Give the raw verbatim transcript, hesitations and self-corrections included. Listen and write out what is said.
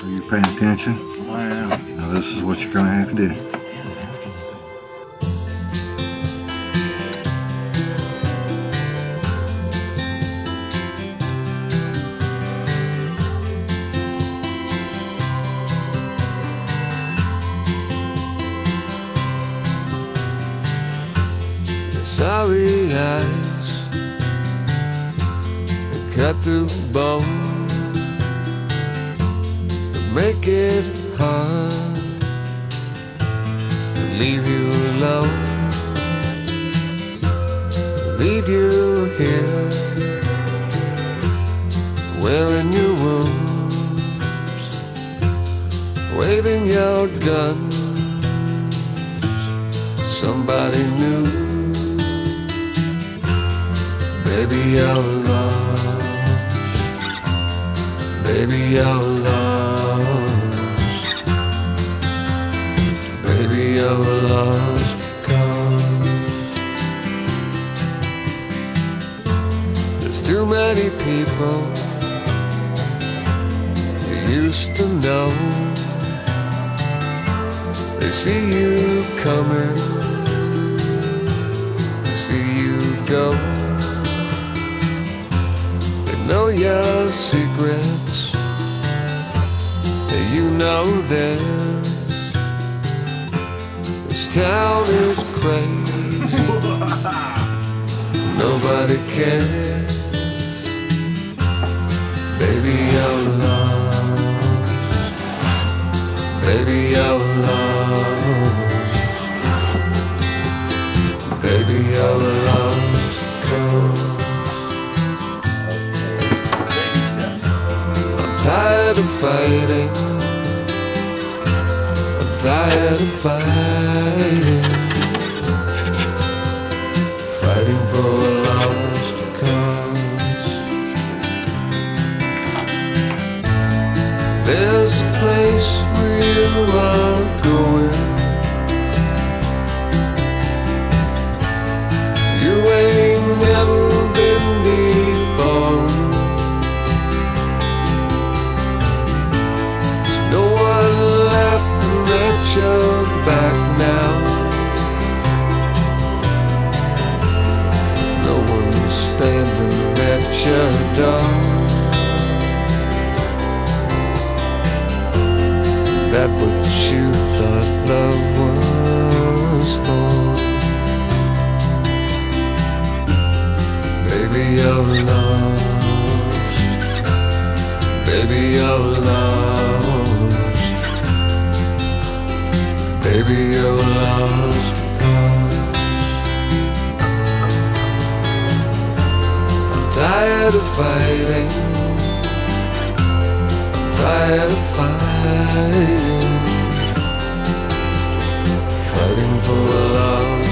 Are you paying attention? I am. Now this is what you're going to have to do. Sorry eyes that cut through bone, that make it hard to leave you alone, leave you here, wearing your wounds, waving your guns. Somebody new. Baby, you're lost. Baby, you're lost. Baby, you're lost because there's too many people you used to know. They see you coming, they see you go. Know your secrets, you know this. This town is crazy, nobody cares. Baby, you're lost. Baby, you're lost. Baby, you're lost. Cause tired of fighting, I'm tired of fighting, fighting for a lost cause. There's a place where you are going, you ain't never been before. You're back now. No one's standing at your door. That what you thought love was for. Baby, you're lost. Baby, you're lost. Baby, you're lost cause I'm tired of fighting, I'm tired of fighting, fighting for a lost